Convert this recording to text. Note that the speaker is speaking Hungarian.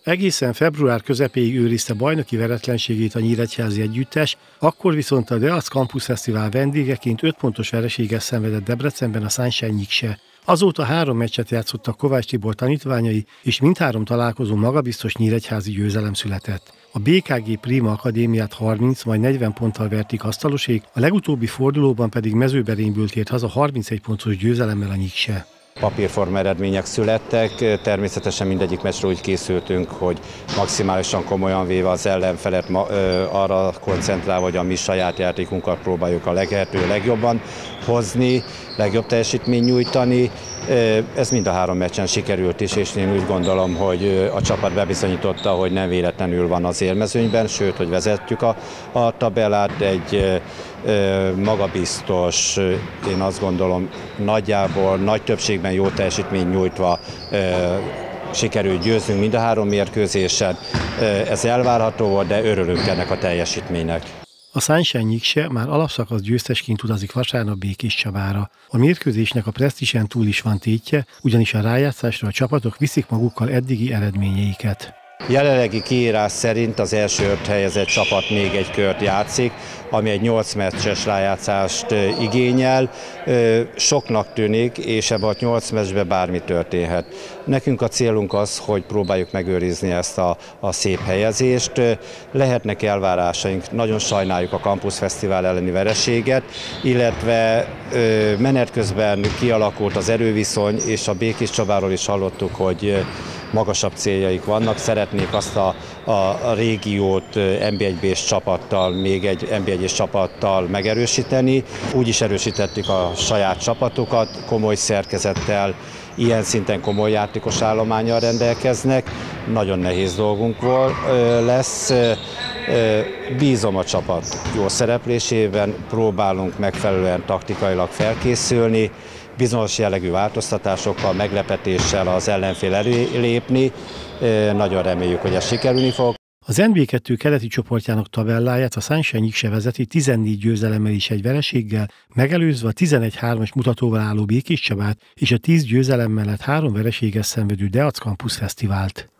Egészen február közepéig őrizte bajnoki veretlenségét a nyíregyházi együttes, akkor viszont a Deac Campus Fesztivál vendégeként 5 pontos vereséggel szenvedett Debrecenben a Sunshine Nyikse. Azóta 3 meccset játszottak Kovács Tibor tanítványai, és mindhárom találkozón magabiztos nyíregyházi győzelem született. A BKG Prima Akadémiát 30, majd 40 ponttal verték asztalosék, a legutóbbi fordulóban pedig Mezőberényből tért haza 31 pontos győzelemmel a Nyikse. Papírforma eredmények születtek, természetesen mindegyik meccsről úgy készültünk, hogy maximálisan komolyan véve az ellenfelet arra koncentrálva, hogy a mi saját játékunkat próbáljuk a lehető legjobban hozni, legjobb teljesítményt nyújtani. Ez mind a 3 meccsen sikerült is, és én úgy gondolom, hogy a csapat bebizonyította, hogy nem véletlenül van az élmezőnyben, sőt, hogy vezetjük a tabellát. Egy magabiztos, én azt gondolom, nagyjából nagy többségben jó teljesítményt nyújtva sikerült győznünk mind a 3 mérkőzésen. Ez elvárható volt, de örülünk ennek a teljesítménynek. A Sunshine Nyikse már alapszakasz győztesként utazik vasárnap Békéscsabára. A mérkőzésnek a presztízsen túl is van tétje, ugyanis a rájátszásra a csapatok viszik magukkal eddigi eredményeiket. Jelenlegi kiírás szerint az első 5 helyezett csapat még egy kört játszik, ami egy 8 meccses rájátszást igényel. Soknak tűnik, és ebben a 8 meccsben bármi történhet. Nekünk a célunk az, hogy próbáljuk megőrizni ezt a szép helyezést. Lehetnek elvárásaink, nagyon sajnáljuk a Campus Fesztivál elleni vereséget, illetve menet közben kialakult az erőviszony, és a Békéscsabáról is hallottuk, hogy magasabb céljaik vannak, szeretnék azt a régiót NB1-s csapattal, még egy NB1-es csapattal megerősíteni. Úgy is erősítették a saját csapatokat, komoly szerkezettel, ilyen szinten komoly játékos állománnyal rendelkeznek. Nagyon nehéz dolgunk lesz. Bízom a csapat jó szereplésében, próbálunk megfelelően taktikailag felkészülni, bizonyos jellegű változtatásokkal, meglepetéssel az ellenfél elé lépni. Nagyon reméljük, hogy ez sikerülni fog. Az NB2 keleti csoportjának tabelláját a Sunshine Nyikse vezeti 14 győzelemmel és 1 vereséggel, megelőzve a 11-3-as mutatóval álló Békéscsabát és a 10 győzelem mellett 3 vereséggel szenvedő Deac Campus Fesztivált.